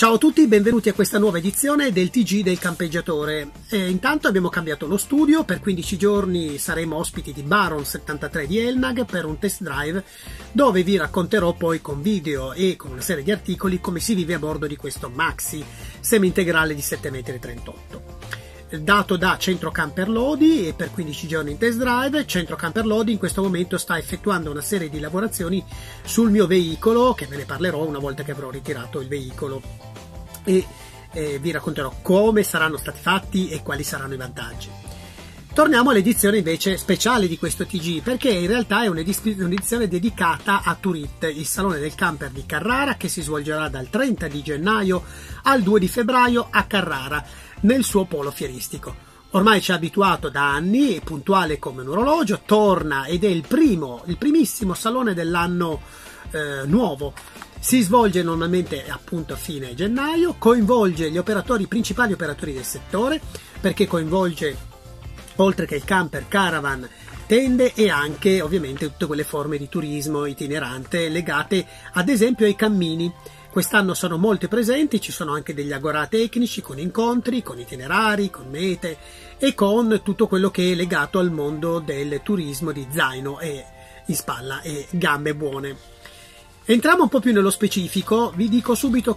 Ciao a tutti, benvenuti a questa nuova edizione del TG del campeggiatore. Intanto abbiamo cambiato lo studio, per 15 giorni saremo ospiti di Baron 73 di Elnag per un test drive dove vi racconterò poi con video e con una serie di articoli come si vive a bordo di questo maxi semi-integrale di 7,38 m. Dato da Centro Camper Lodi e per 15 giorni in test drive. Centro Camper Lodi in questo momento sta effettuando una serie di lavorazioni sul mio veicolo, che ve ne parlerò una volta che avrò ritirato il veicolo, e vi racconterò come saranno stati fatti e quali saranno i vantaggi. Torniamo all'edizione invece speciale di questo TG, perché in realtà è un'edizione dedicata a Turit, il salone del camper di Carrara, che si svolgerà dal 30 di gennaio al 2 di febbraio a Carrara, nel suo polo fieristico. Ormai ci ha abituato da anni, è puntuale come un orologio, torna ed è il primissimo salone dell'anno nuovo. Si svolge normalmente appunto a fine gennaio, coinvolge gli principali operatori del settore, perché coinvolge oltre che il camper, caravan, tende e anche ovviamente tutte quelle forme di turismo itinerante legate ad esempio ai cammini. Quest'anno sono molto presenti, ci sono anche degli agorà tecnici con incontri, con itinerari, con mete e con tutto quello che è legato al mondo del turismo di zaino e in spalla e gambe buone. Entriamo un po' più nello specifico, vi dico subito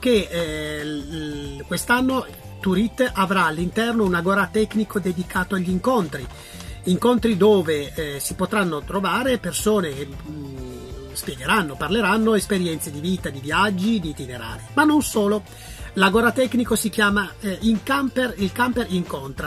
che quest'anno Turit avrà all'interno un agorà tecnico dedicato agli incontri dove si potranno trovare persone che spiegheranno, parleranno esperienze di vita, di viaggi, di itinerari, ma non solo. L'agorà tecnico si chiama il camper incontra.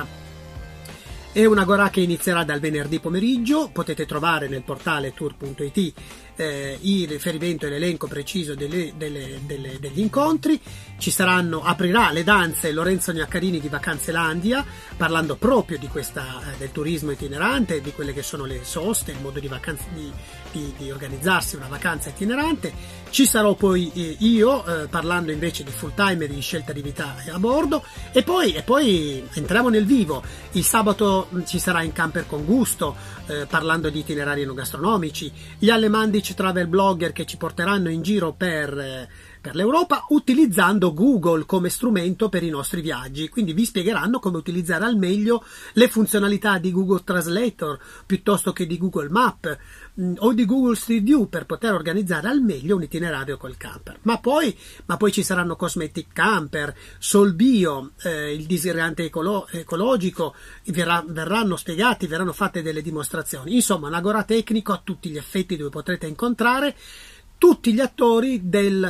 È un agorà che inizierà dal venerdì pomeriggio, potete trovare nel portale tour.it il riferimento e l'elenco preciso degli incontri. Aprirà le danze Lorenzo Gnaccarini di Vacanzelandia, parlando proprio di del turismo itinerante, di quelle che sono le soste, il modo di organizzarsi una vacanza itinerante. Ci sarò poi io parlando invece di full timer, di scelta di vita a bordo, e poi entriamo nel vivo. Il sabato ci sarà in Camper con Gusto, parlando di itinerari enogastronomici, gli Alemandic travel blogger che ci porteranno in giro per l'Europa utilizzando Google come strumento per i nostri viaggi, quindi vi spiegheranno come utilizzare al meglio le funzionalità di Google Translator piuttosto che di Google Map o di Google Street View per poter organizzare al meglio un itinerario col camper. Ma poi ci saranno Cosmetic Camper, Solbio, il disinfettante ecologico, verranno fatte delle dimostrazioni. Insomma, un agorà tecnico a tutti gli effetti dove potrete incontrare tutti gli attori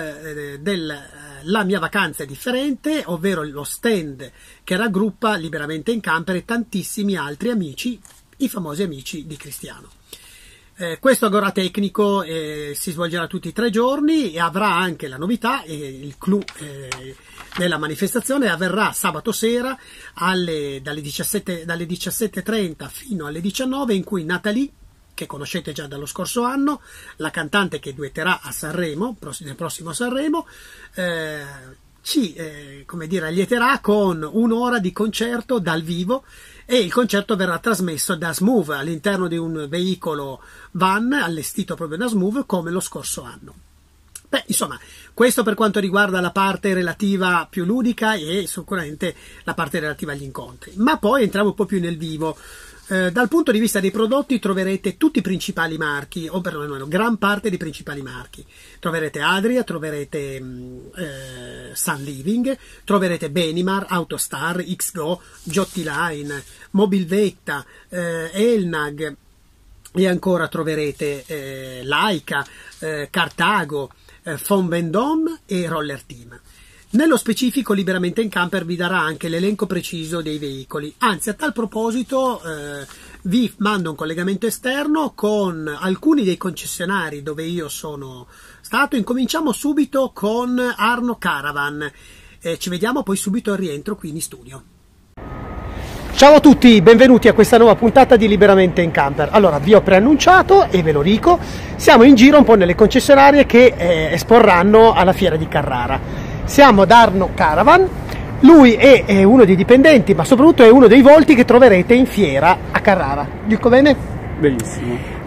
La mia vacanza è differente, ovvero lo stand che raggruppa Liberamente in Camper e tantissimi altri amici, i famosi amici di Cristiano. Questo agorà tecnico si svolgerà tutti i 3 giorni e avrà anche la novità, il clou della manifestazione avverrà sabato sera dalle 17:30 fino alle 19, in cui Natalie, che conoscete già dallo scorso anno, la cantante che duetterà a Sanremo, nel prossimo Sanremo, ci allieterà con un'ora di concerto dal vivo, e il concerto verrà trasmesso da Smoove all'interno di un veicolo van allestito proprio da Smoove come lo scorso anno. Insomma, questo per quanto riguarda la parte relativa più ludica e sicuramente la parte relativa agli incontri. Ma poi entriamo un po' più nel vivo. Dal punto di vista dei prodotti troverete tutti i principali marchi, o perlomeno gran parte dei principali marchi. Troverete Adria, troverete Sun Living, troverete Benimar, Autostar, XGO, Giotti Line, Mobilvetta, Elnag, e ancora troverete Laika, Cartago, Von Vendôme e Roller Team. Nello specifico Liberamente in Camper vi darà anche l'elenco preciso dei veicoli, anzi a tal proposito vi mando un collegamento esterno con alcuni dei concessionari dove io sono stato. Incominciamo subito con Arno Caravan, ci vediamo poi subito al rientro qui in studio. Ciao a tutti, benvenuti a questa nuova puntata di Liberamente in Camper. Allora, vi ho preannunciato e ve lo dico, siamo in giro un po' nelle concessionarie che esporranno alla fiera di Carrara. Siamo ad Arno Caravan, lui è uno dei dipendenti, ma soprattutto è uno dei volti che troverete in fiera a Carrara. Dico bene? Benissimo.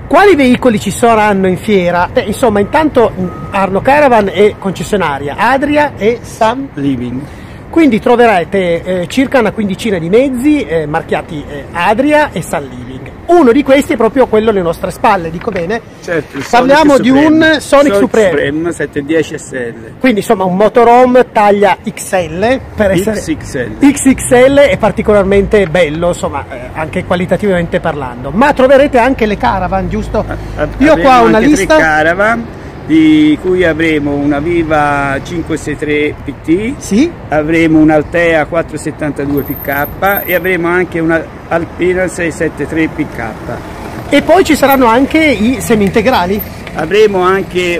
Quali veicoli ci saranno in fiera? Insomma, intanto Arno Caravan è concessionaria Adria e Sun Living. Quindi troverete circa una quindicina di mezzi marchiati Adria e Sun Living. Uno di questi è proprio quello alle nostre spalle, dico bene? Certo, parliamo di un Sonic Supreme 710 SL. Quindi insomma un motorhome taglia XL per essere XXL è particolarmente bello, insomma anche qualitativamente parlando. Ma troverete anche le caravan, giusto? Io qua ho una lista. 3 caravan, di cui avremo una Viva 563 PT, sì, avremo un'Altea 472 PK e avremo anche una Alpina 673 PK. E poi ci saranno anche i semi-integrali? Avremo anche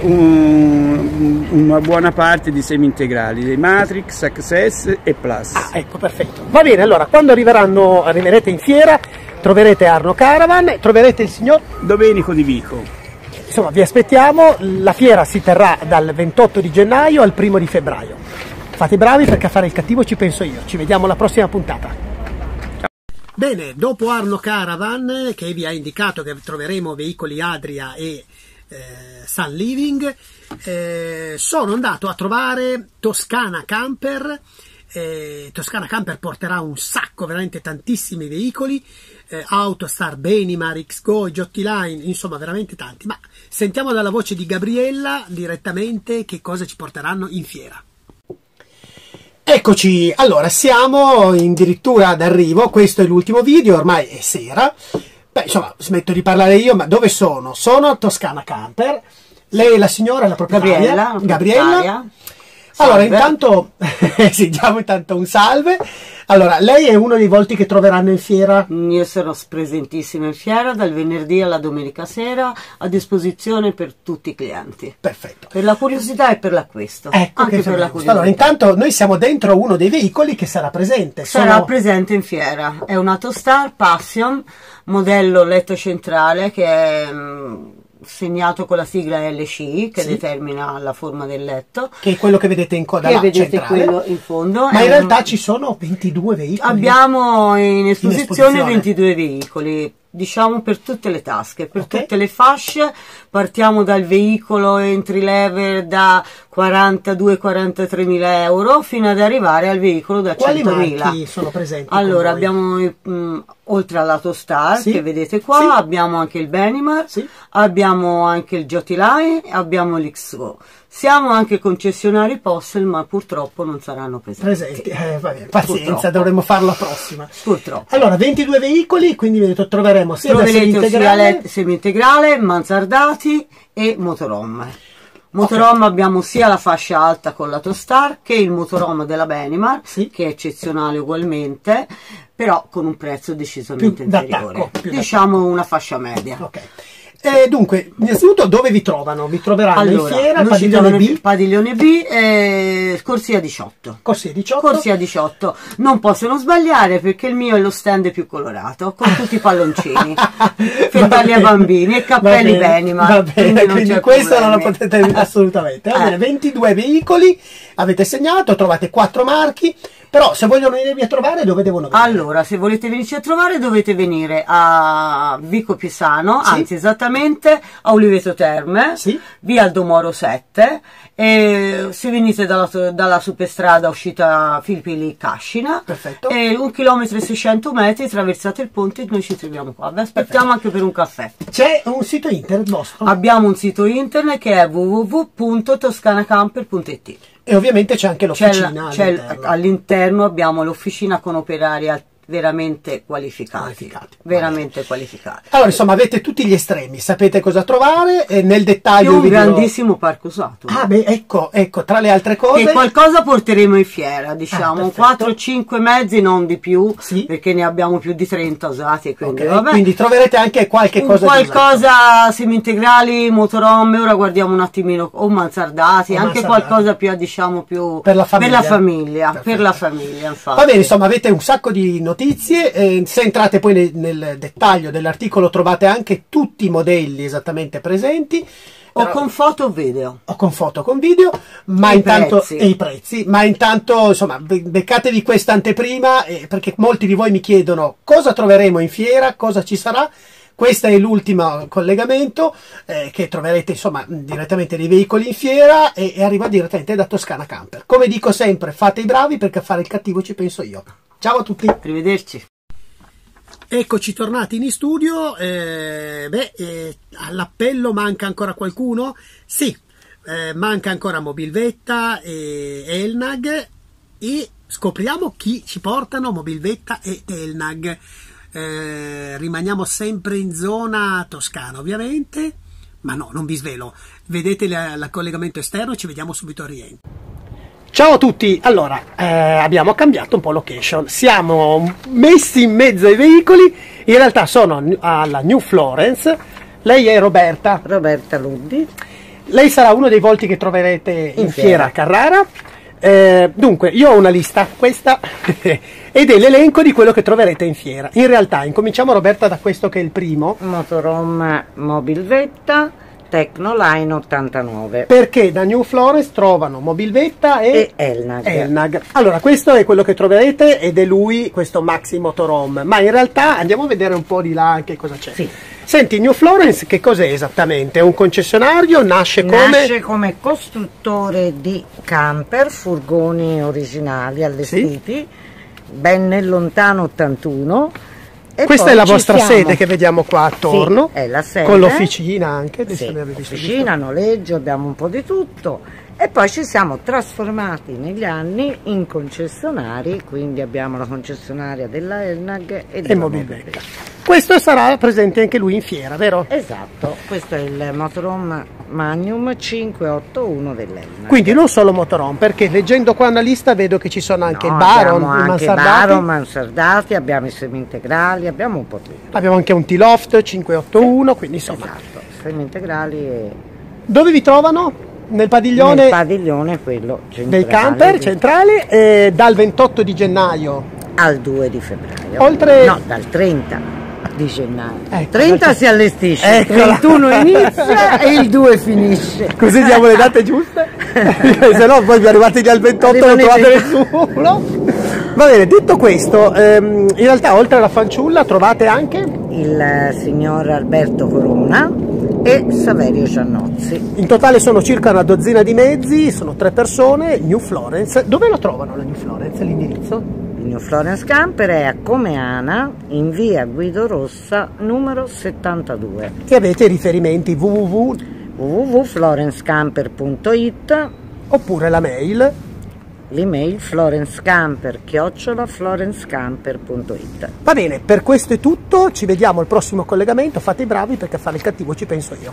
una buona parte di semi-integrali, dei Matrix, Access e Plus. Ah, ecco, perfetto. Va bene, allora, quando arriverete in fiera, troverete Arno Caravan, troverete il signor Domenico Di Vico. Insomma, vi aspettiamo, la fiera si terrà dal 28 di gennaio al 1 di febbraio. Fate i bravi perché a fare il cattivo ci penso io. Ci vediamo alla prossima puntata. Bene, dopo Arno Caravan, che vi ha indicato che troveremo veicoli Adria e Sun Living, sono andato a trovare Toscana Camper. Toscana Camper porterà un sacco, veramente tantissimi veicoli, Autostar, Benimar, Xgo, Giotti Line, insomma veramente tanti. Ma sentiamo dalla voce di Gabriella direttamente che cosa ci porteranno in fiera. Eccoci, allora siamo addirittura d'arrivo, questo è l'ultimo video, ormai è sera. Beh, insomma, smetto di parlare io, ma dove sono? Sono a Toscana Camper. Lei è la signora, la proprietaria? Gabriella. Allora, intanto, sì, diamo intanto un salve. Allora, lei è uno dei volti che troveranno in fiera? Io sarò presentissima in fiera dal venerdì alla domenica sera, a disposizione per tutti i clienti. Perfetto. Per la curiosità e per l'acquisto. Ecco, anche per la curiosità. Allora, intanto noi siamo dentro uno dei veicoli che sarà presente. Sarà presente in fiera. È un Autostar Passion, modello letto centrale, che è segnato con la sigla LCI che determina la forma del letto, che è quello che vedete in coda, là, vedete centrale. Quello in fondo. Ma in realtà ci sono 22 veicoli. Abbiamo in esposizione 22 veicoli, diciamo per tutte le tasche, per tutte le fasce. Partiamo dal veicolo entry level da 42-43 mila euro fino ad arrivare al veicolo da 100.000. Quali marchi sono presenti? Allora abbiamo oltre all'Autostar che vedete qua, abbiamo anche il Benimar, abbiamo anche il Giotti Line, abbiamo l'Xgo. Siamo anche concessionari Postel, ma purtroppo non saranno presenti. Va bene, pazienza, dovremo farlo la prossima. Purtroppo. Allora, 22 veicoli, quindi troveremo sia semi-integrale, mansardati e motorhome. Motorhome abbiamo sia la fascia alta con l'Autostar che il motorhome della Benimar, che è eccezionale ugualmente, però con un prezzo decisamente inferiore. Diciamo una fascia media. Dunque, innanzitutto dove vi trovano? Vi troveranno in fiera, Padiglione B, Corsia 18. Corsia 18. Corsia 18. Non possono sbagliare perché il mio è lo stand più colorato, con tutti i palloncini per darli ai bambini e cappelli Benimar. Va bene, quindi questo non lo potete assolutamente. Va bene, 22 veicoli, avete segnato, trovate 4 marchi. Però se vogliono venirvi a trovare, dove devono venire? Allora, se volete venirci a trovare dovete venire a Vico Pisano, anzi esattamente a Oliveto Terme, via Aldomoro 7, e se venite dalla superstrada uscita Filippi Cascina, e 1 chilometro e 600 metri, attraversate il ponte e noi ci troviamo qua. Vi aspettiamo anche per un caffè. C'è un sito internet vostro? Abbiamo un sito internet che è www.toscanacamper.it. E ovviamente c'è anche l'officina all'interno. Abbiamo l'officina con operai veramente qualificati. Veramente qualificati. Allora, insomma, avete tutti gli estremi, sapete cosa trovare, e nel dettaglio un grandissimo parco usato. Ah, beh, ecco, tra le altre cose. E qualcosa porteremo in fiera, diciamo, 4-5 mezzi, non di più, perché ne abbiamo più di 30 usati. Quindi, quindi troverete anche qualche cosa semi-integrali, motorhome, ora guardiamo un attimino, o mansardati, anche qualcosa più, diciamo, più per la famiglia. Infatti. Va bene, insomma, avete un sacco di notizie. Se entrate poi nel dettaglio dell'articolo trovate anche tutti i modelli esattamente presenti, o con foto o video, o con foto con video, ma intanto e i prezzi, ma intanto insomma beccatevi questa anteprima, perché molti di voi mi chiedono cosa troveremo in fiera, cosa ci sarà. Questo è l'ultimo collegamento che troverete insomma direttamente nei veicoli in fiera e arriva direttamente da Toscana Camper. Come dico sempre, fate i bravi perché a fare il cattivo ci penso io. Ciao a tutti. Arrivederci. Eccoci tornati in studio. All'appello manca ancora qualcuno? Sì, manca ancora Mobilvetta e Elnag e scopriamo chi ci portano Mobilvetta e Elnag. Rimaniamo sempre in zona toscana ovviamente, ma no, non vi svelo, vedete il collegamento esterno e ci vediamo subito al rientro. Ciao a tutti, allora abbiamo cambiato un po' location, siamo messi in mezzo ai veicoli, in realtà sono alla New Florence, lei è Roberta Luddi, lei sarà uno dei volti che troverete in fiera a Carrara. Dunque io ho una lista, questa ed è l'elenco di quello che troverete in fiera. In realtà incominciamo, Roberta, da questo che è il primo motorhome Mobilvetta Tecnoline 89, perché da New Florence trovano Mobilvetta e Elnag. Allora questo è quello che troverete ed è lui, questo Maxi Motorhome, ma in realtà andiamo a vedere un po' di là anche cosa c'è. Sì. Senti, New Florence che cos'è esattamente? È un concessionario? Nasce come costruttore di camper, furgoni originali allestiti, sì, ben nel lontano 81. E questa è la vostra sede che vediamo qua attorno, sì, è la sede, con l'officina anche, sì, officina, noleggio, abbiamo un po' di tutto. E poi ci siamo trasformati negli anni in concessionari, quindi abbiamo la concessionaria della Elnag e della Mobilvetta. Questo sarà presente anche lui in fiera, vero? Esatto, questo è il motorhome Magnum 581 dell'Elnag. Quindi non solo motorhome, perché leggendo qua una lista vedo che ci sono anche il Baron, mansardati, abbiamo i semi-integrali, abbiamo un po' tutto. Abbiamo anche un T-Loft 581, quindi insomma. Esatto, semi-integrali e... Dove vi trovano? Nel padiglione? Nel padiglione quello centrale, del camper centrale, dal 28 di gennaio al 2 di febbraio. No, dal 30 di gennaio. 30 si allestisce, il 31 inizia e il 2 finisce. Così diamo le date giuste? Se no poi vi arrivate già al 28 e non trovate nessuno. Va bene, detto questo, in realtà oltre alla fanciulla trovate anche il signor Alberto Corona e Saverio Giannozzi. In totale sono circa una dozzina di mezzi, sono 3 persone. New Florence, dove lo trovano la New Florence, l'indirizzo? Il New Florence Camper è a Comeana, in via Guido Rossa numero 72. E avete i riferimenti www.florencecamper.it oppure la mail? L'email florencecamper@florencecamper.it. Va bene, per questo è tutto, ci vediamo al prossimo collegamento, fate i bravi perché a fare il cattivo ci penso io.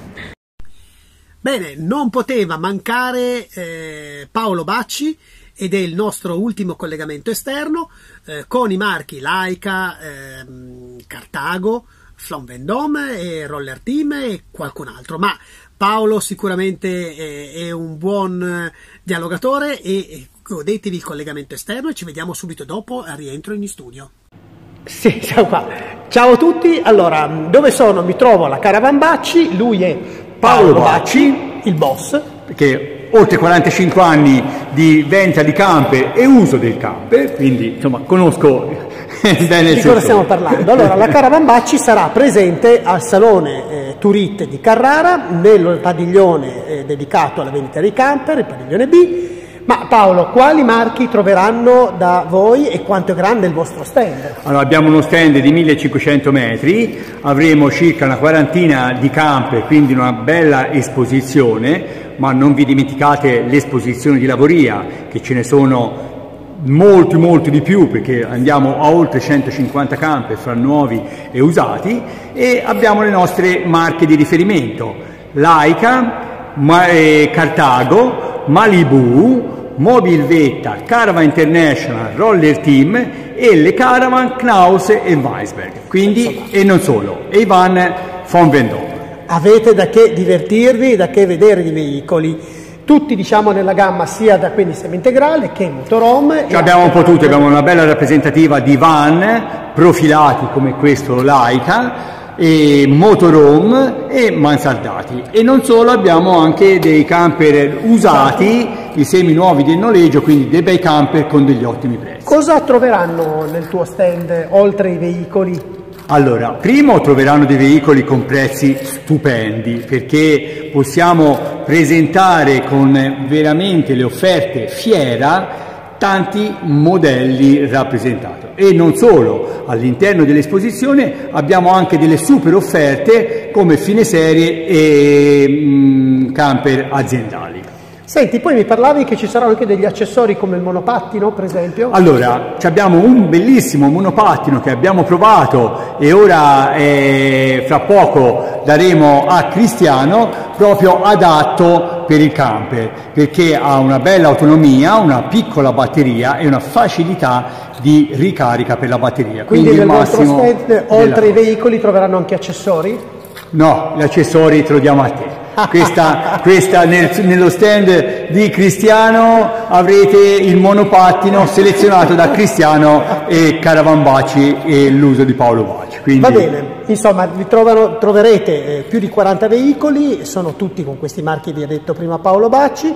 Bene, non poteva mancare Paolo Bacci ed è il nostro ultimo collegamento esterno con i marchi Laika, Cartago, Flon Vendôme e Roller Team e qualcun altro, ma Paolo sicuramente è un buon dialogatore e godetevi il collegamento esterno e ci vediamo subito dopo al rientro in studio. Sì, siamo qua. Ciao a tutti, allora, dove sono? Mi trovo alla Caravan Bacci, lui è Paolo Bacci, il boss. Che oltre 45 anni di vendita di camper e uso del camper, quindi insomma conosco bene di cosa stiamo parlando. Allora, la Caravan Bacci sarà presente al salone Turit di Carrara, nel padiglione dedicato alla vendita dei camper, il padiglione B. Ma Paolo, quali marchi troveranno da voi e quanto è grande il vostro stand? Allora, abbiamo uno stand di 1500 metri, avremo circa una quarantina di camper, quindi una bella esposizione, ma non vi dimenticate l'esposizione di Lavoria, che ce ne sono molti di più, perché andiamo a oltre 150 camper fra nuovi e usati, e abbiamo le nostre marche di riferimento: Laika, Cartago, Malibu, Mobilvetta, Caravan International, Roller Team e le Caravan Knaus e Weisberg, quindi e non solo, e i van Flon Vendôme. Avete da che divertirvi, da che vedere i veicoli, tutti diciamo nella gamma sia da quelli semi-integrali che motorhome. Abbiamo un po' tutti, abbiamo una bella rappresentativa di van profilati come questo Laika, e motorhome e mansardati, e non solo, abbiamo anche dei camper usati, i semi nuovi del noleggio, quindi dei bei camper con degli ottimi prezzi. Cosa troveranno nel tuo stand oltre ai veicoli? Allora, primo troveranno dei veicoli con prezzi stupendi, perché possiamo presentare con veramente le offerte fiera tanti modelli rappresentati. E non solo, all'interno dell'esposizione abbiamo anche delle super offerte come fine serie e camper aziendali. Senti, poi mi parlavi che ci saranno anche degli accessori come il monopattino, per esempio? Allora, abbiamo un bellissimo monopattino che abbiamo provato e ora fra poco daremo a Cristiano, proprio adatto per il camper, perché ha una bella autonomia, una piccola batteria e una facilità di ricarica per la batteria. Quindi nel vostro stand, oltre ai veicoli, troveranno anche accessori? No, gli accessori te lo diamo a te. Questa nello stand di Cristiano avrete il monopattino selezionato da Cristiano e Caravan Baci e l'uso di Paolo Baci. Quindi... Va bene, insomma troverete più di 40 veicoli, sono tutti con questi marchi vi ha detto prima Paolo Baci,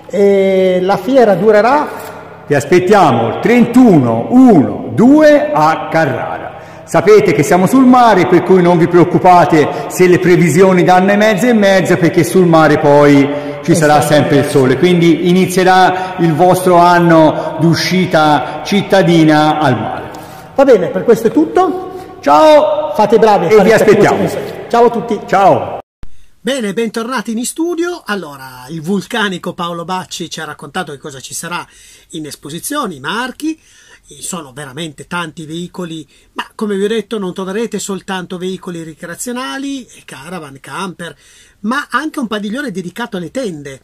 e la fiera durerà? Ti aspettiamo il 31, 1, 2 a Carrara. Sapete che siamo sul mare, per cui non vi preoccupate se le previsioni danno e mezza, perché sul mare poi ci sarà sempre il sole, quindi inizierà il vostro anno d'uscita cittadina al mare. Va bene, per questo è tutto. Ciao, fate bravi e vi aspettiamo. Ciao a tutti. Ciao. Bene, bentornati in studio. Allora, il vulcanico Paolo Bacci ci ha raccontato che cosa ci sarà in esposizione, i marchi. Sono veramente tanti veicoli, ma come vi ho detto non troverete soltanto veicoli ricreazionali, caravan, camper, ma anche un padiglione dedicato alle tende,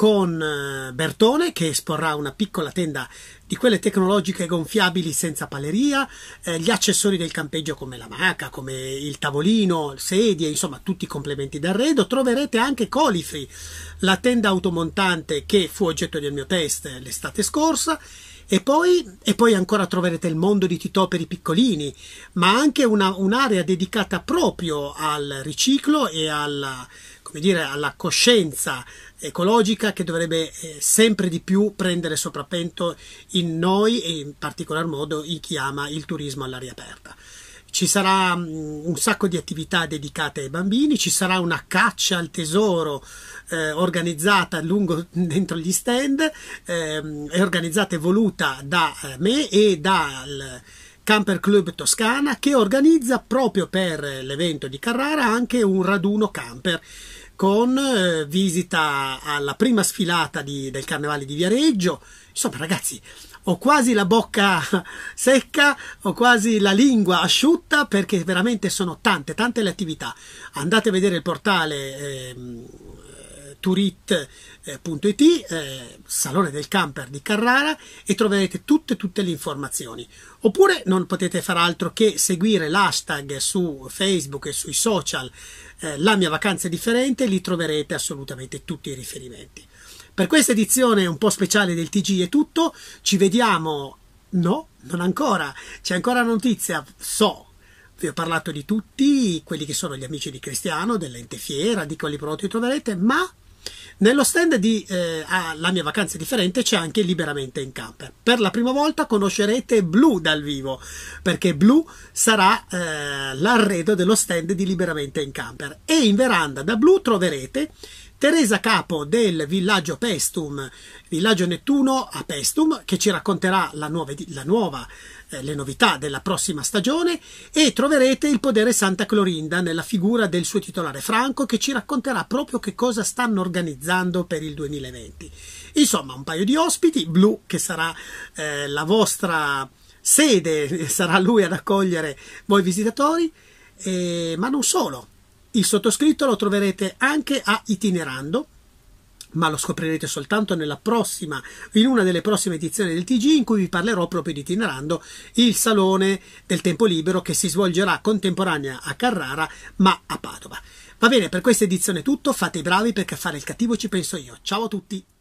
con Bertone che esporrà una piccola tenda di quelle tecnologiche gonfiabili senza paleria, gli accessori del campeggio come la maca, come il tavolino, sedie, insomma tutti i complementi d'arredo. Troverete anche Colifri, la tenda automontante che fu oggetto del mio test l'estate scorsa. E poi ancora troverete il mondo di Titò per i piccolini, ma anche un'area dedicata proprio al riciclo e alla coscienza ecologica che dovrebbe sempre di più prendere sopravvento in noi e in particolar modo in chi ama il turismo all'aria aperta. Ci sarà un sacco di attività dedicate ai bambini, ci sarà una caccia al tesoro organizzata dentro gli stand, è organizzata e voluta da me e dal Camper Club Toscana, che organizza proprio per l'evento di Carrara anche un raduno camper con visita alla prima sfilata del Carnevale di Viareggio. Insomma ragazzi, ho quasi la bocca secca, ho quasi la lingua asciutta, perché veramente sono tante le attività. Andate a vedere il portale turit.it, Salone del Camper di Carrara, e troverete tutte le informazioni. Oppure non potete far altro che seguire l'hashtag su Facebook e sui social La mia vacanza è differente, lì troverete assolutamente tutti i riferimenti. Per questa edizione un po' speciale del TG è tutto, ci vediamo, no, non ancora, c'è ancora notizia, vi ho parlato di tutti quelli che sono gli amici di Cristiano, dell'ente fiera, di quali prodotti troverete, ma nello stand di La mia vacanza è differente c'è anche Liberamente in Camper. Per la prima volta conoscerete Blu dal vivo, perché Blu sarà l'arredo dello stand di Liberamente in Camper, e in veranda da Blu troverete Teresa Capo del villaggio Pestum, villaggio Nettuno a Pestum, che ci racconterà le novità della prossima stagione, e troverete il Podere Santa Clorinda nella figura del suo titolare Franco, che ci racconterà proprio che cosa stanno organizzando per il 2020. Insomma, un paio di ospiti, Blu che sarà la vostra sede, sarà lui ad accogliere voi visitatori, ma non solo. Il sottoscritto lo troverete anche a Itinerando, ma lo scoprirete soltanto in una delle prossime edizioni del TG, in cui vi parlerò proprio di Itinerando, il salone del tempo libero che si svolgerà contemporanea a Carrara ma a Padova. Va bene, per questa edizione è tutto, fate i bravi perché a fare il cattivo ci penso io. Ciao a tutti!